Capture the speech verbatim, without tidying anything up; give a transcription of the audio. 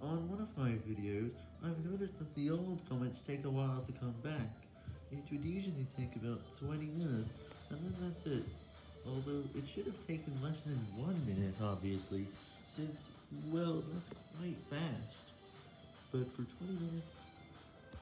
On one of my videos, I've noticed that the old comments take a while to come back. It would usually take about twenty minutes, and then that's it. Although it should have taken less than one minute, obviously, since, well, that's quite fast. But for twenty minutes,